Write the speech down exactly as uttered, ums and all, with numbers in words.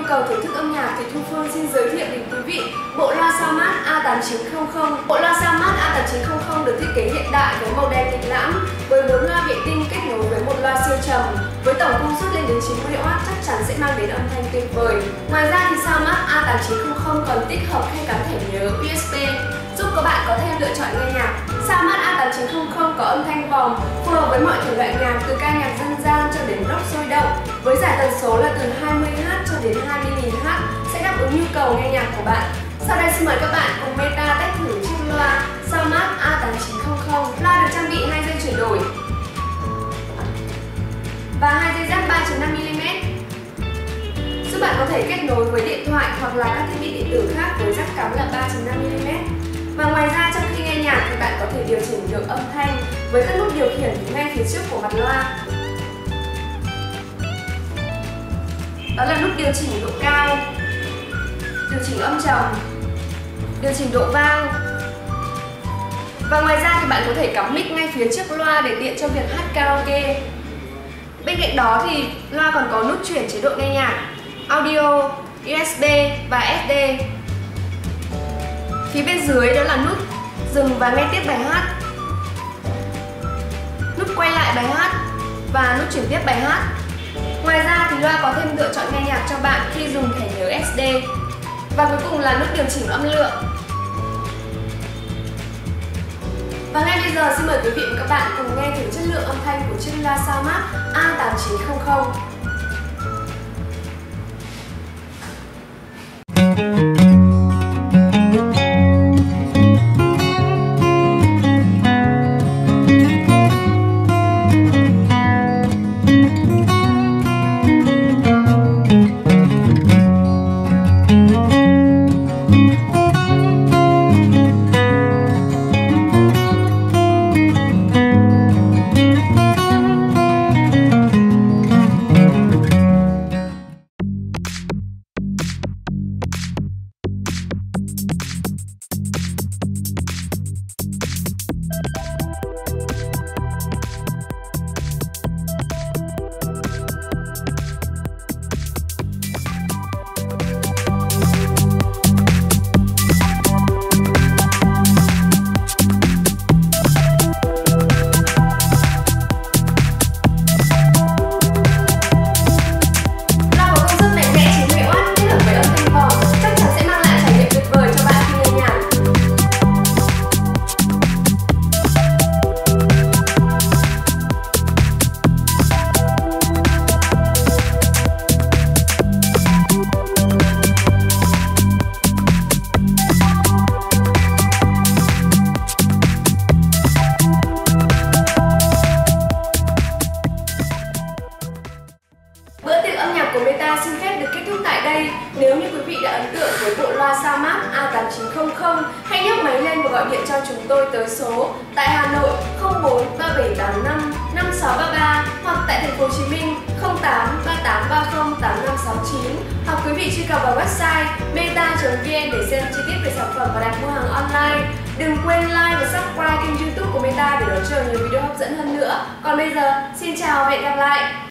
cầu thưởng thức âm nhạc thì Thu Phương xin giới thiệu đến quý vị bộ loa Soundmart A tám chín không không. Bộ loa Soundmart A tám chín không không được thiết kế hiện đại với màu đen lịch lãm, với bốn loa vệ tinh kết nối với một loa siêu trầm. Với tổng công suất lên đến chín mươi oát chắc chắn sẽ mang đến âm thanh tuyệt vời. Ngoài ra thì Soundmart A tám chín không không còn tích hợp khe cắm thẻ nhớ u ét bê giúp các bạn có thêm lựa chọn nghe nhạc. Soundmart A tám chín không không có âm thanh vòng phù hợp với mọi thể loại nhạc, từ ca nhạc dân gian cho đến rock sôi động, với giải tần số là từ hai mươi héc cho đến hai mươi nghìn héc sẽ đáp ứng nhu cầu nghe nhạc của bạn. Sau đây xin mời các bạn cùng Meta test thử chiếc loa Soundmart A tám chín không không. Loa được trang bị hai dây chuyển đổi và hai dây jack ba chấm năm mi li mét giúp bạn có thể kết nối với điện thoại hoặc là các thiết bị điện tử khác với jack cắm là ba chấm năm mi li mét. Và ngoài ra trong khi nghe nhạc thì bạn có thể điều chỉnh được âm thanh với các nút điều khiển ngay phía trước của mặt loa. Đó là nút điều chỉnh độ cao, điều chỉnh âm trầm, điều chỉnh độ vang. Và ngoài ra thì bạn có thể cắm mic ngay phía trước loa để tiện cho việc hát karaoke. Bên cạnh đó thì loa còn có nút chuyển chế độ nghe nhạc, audio, u ét bê và ét đê. Phía bên dưới đó là nút dừng và nghe tiếp bài hát, nút quay lại bài hát và nút chuyển tiếp bài hát. Ngoài ra thì loa có thêm lựa chọn nghe nhạc cho bạn khi dùng thẻ nhớ ét đê. Và cuối cùng là nút điều chỉnh âm lượng. Và ngay bây giờ xin mời quý vị và các bạn cùng nghe thử chất lượng âm thanh của chiếc loa Soundmart A tám chín không không. Xin phép được kết thúc tại đây. Nếu như quý vị đã ấn tượng với bộ loa Soundmart A tám chín không không, hãy nhấc máy lên và gọi điện cho chúng tôi tới số tại Hà Nội không bốn ba bảy tám năm năm sáu ba ba hoặc tại thành phố Hồ Chí Minh không tám ba tám ba không tám năm sáu chín, hoặc quý vị truy cập vào website meta chấm vn để xem chi tiết về sản phẩm và đặt mua hàng online. Đừng quên like và subscribe kênh YouTube của Meta để đón chờ nhiều video hấp dẫn hơn nữa. Còn bây giờ, xin chào và hẹn gặp lại.